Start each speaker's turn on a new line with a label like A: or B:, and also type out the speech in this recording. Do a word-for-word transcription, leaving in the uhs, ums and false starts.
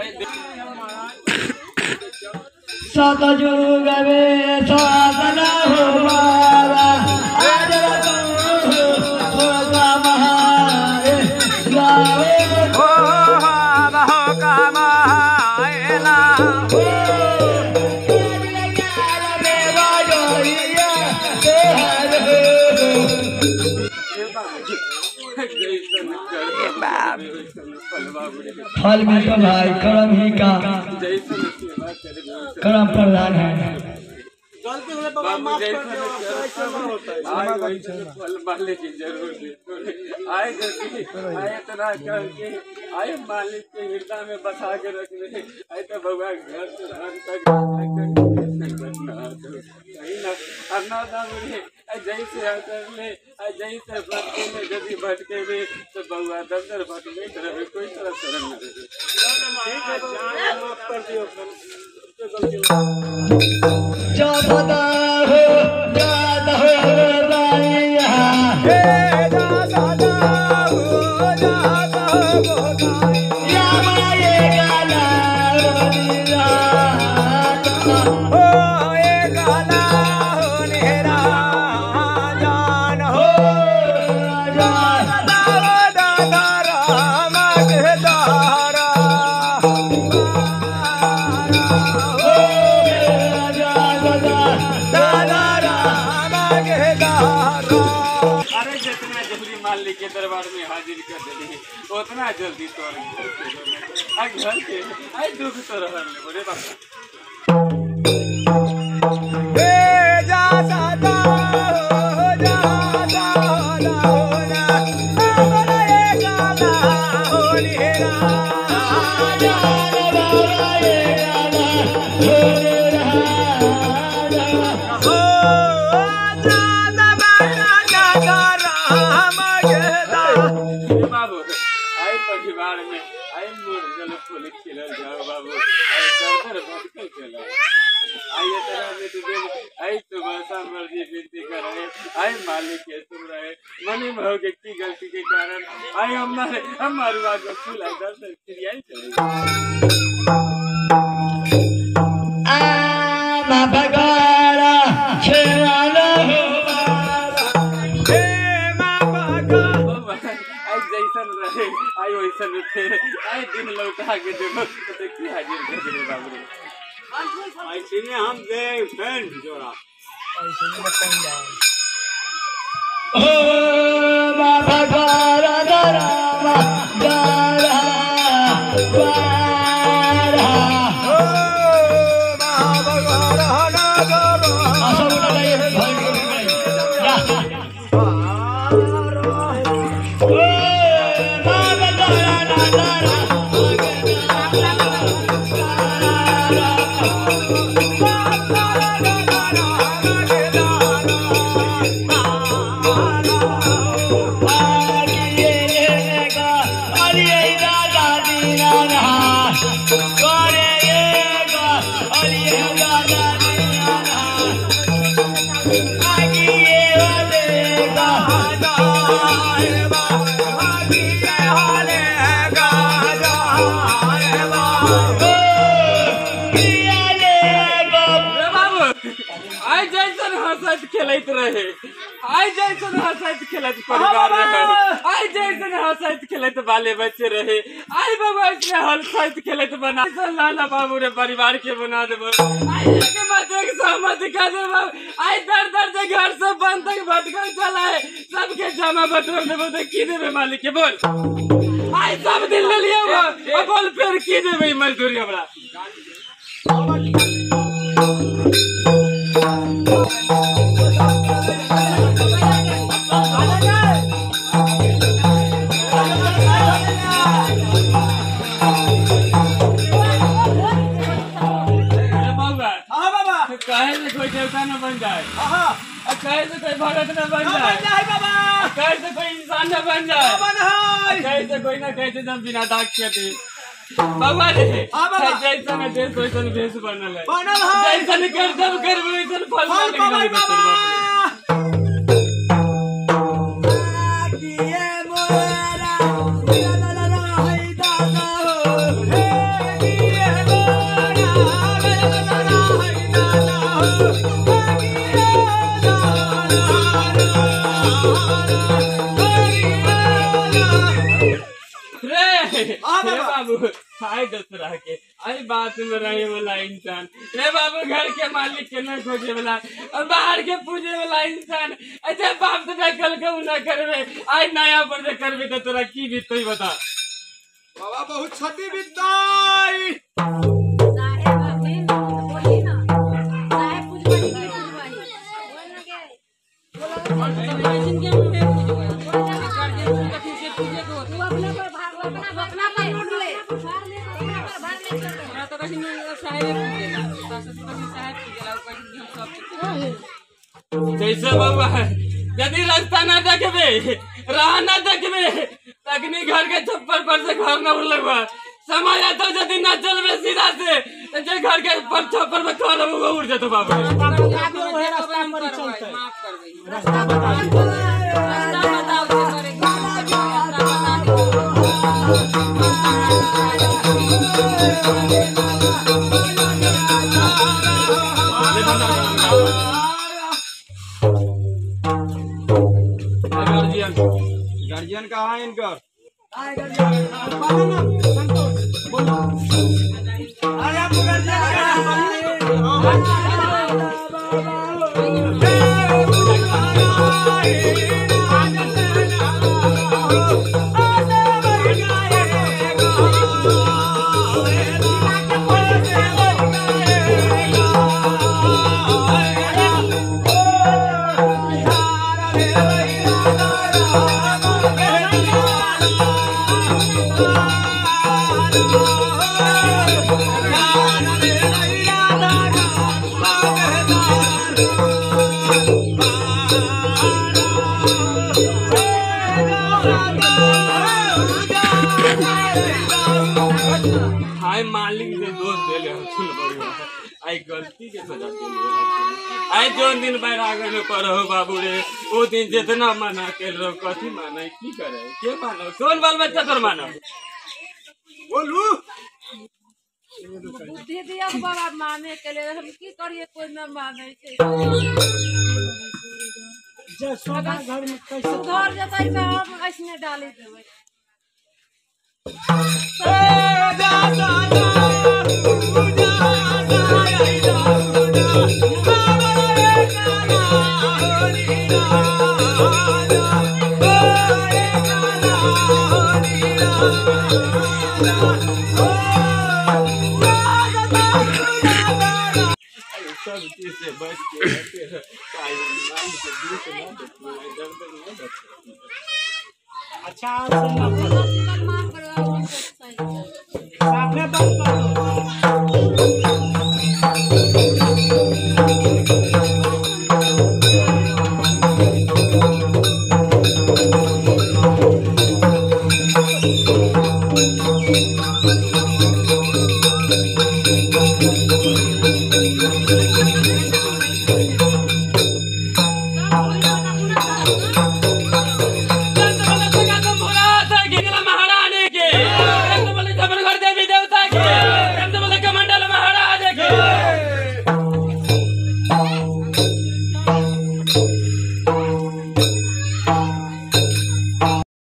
A: सतयुग में साधन हो मारा आज हो कमाए लावे हो हो कमाएला फल में तो भाई कर्म ही का कर्म प्रधान है।
B: गलती होने पर माफ कर दो, फल मालिक की जरूरत आए जल्दी आए तरह करके आए मालिक के हृदय में बसा के रखने आए तो भगवान घर से तक जैसे ले जैसे भटके में यदि भटके में तो बउआ दर दर भटके तरह कोई तरह शरण न दे माफ कर दियो।
A: जादा हो जादा हो रानिया हे जादा हो जादा हो या माये गाना रोनिया हो ए गाना हो नेरा जान हो जादा हो दादा राम के दारा
B: के दरबार में हाजिर कर देने उतना जल्दी तो घर के आई दुख तो रहन ले बोले बाबा ए जा सादा हो जा सादा हो ना बोले गाना हो नेरा जा बोले गाना हो नेरा हो जा दबाना जा बाबू आई परिवार में आई मोर जल फूल खिलल जाओ बाबू आई दर भटकल चला आई तरह में तुझे आई तो बसा मर्जी विनती करे आई मालिक के सुन रहे मनी भाव के की गलती के कारण आई हमारे हमारे बात को फूला दर से क्रियाएं चले
A: आ मा भगारा छेवाला हो
B: रहे आई वैसा थे आई दिन लौटा के देखो तो की हाजिर कर दे बाबू रे आई सीने हम दे फैन जोड़ा आई सीने में कौन जाए
A: ओ बाबा गारा गारा गारा गारा ओ बाबा गारा गारा आशा उठा गई भाई जा खेलत रहे आई जैसे हंसत खेलत परिवार रहे आई जैसे हंसत खेलत बाले बच्चे रहे आई बाबा इसने हंसत खेलत बना लाला बाबू रे परिवार के बना देबो आई के बात एक सहमत दिखा देबो आई दर दर से घर से बंद तक भटकल चला है सबके जमा बटोर देबो तो की देबे मालिक के बोल आई सब दिन ले लियो अब बोल फिर की देबे मजदूरी हमरा कोई देवता न बन जाए कैसे कोई भगत न बन जाए कैसे कोई इंसान न बन जाए कैसे कोई ना कैसे जब बिना दाग के थे बाबा रे जैसा न देश वैसा भेष बनल है जैसा कर जब कर वैसा फल मोरा हाय दूसरा के आई बात में रहे वाला इंसान रे बाबू घर के मालिक के न खोजे वाला और बाहर के पूजे वाला इंसान अच्छा बाप से कल के ना करवे आई नया पर करवे तो तोरा की बीत तो बता
B: बाबा बहुत क्षति बीतदाई
C: साहेब अभी बोली ना साहेब कुछ बड़ी बड़ी बोल ना के बोलो मशीन के मुंह में पूछ गया गार्जियन का फिर से पूजे को तू अपने पर भाग अपना अपना पर नोट ले भाग ले अपना पर भाग ले हमरा तो कहीं साहेब पूजेला बस तो कहीं साहेब पूजेला कहीं हम सब
A: जैसे बाबा यदि रास्ता न देखबे राह न देखबे तकनी घर के छप्पर पर से घर न लगवा समय आता यदि न चलबे सीधा से तो जे घर के पर छप्पर में खा लेबो वो उड़ जतो बाबा
D: रास्ता पर चलते
C: माफ कर दे
D: रास्ता बता दो
C: रास्ता बताओ से करे रास्ता
A: गार्जियन
B: गार्जियन कहाँ है इनका
D: आए गार्जियन पालन ना संतोष बोलो अरे आप
A: हाय मालिक से दोस्त दे ले सुन बड़ुआ आई गलती के सजा दे ले आई जो दिन बैराग में करो बाबू रे वो दिन जितना मना के रो कथी माने की करे के मानो कौन बाल बच्चा तोर मानो
B: बोलू
C: बुद्धि दिया बाबा माने के लिए हम की करिए कोई न माने छै
D: जे सोना घर में कैसे
C: सुधर जतै त हम ऐसने डाली देबै
A: सब चीज से बच के रहते हैं काई मान के दूर से ना देखो दर्द नहीं बचता
D: अच्छा सुन
C: माफ करो
D: सामने बात कर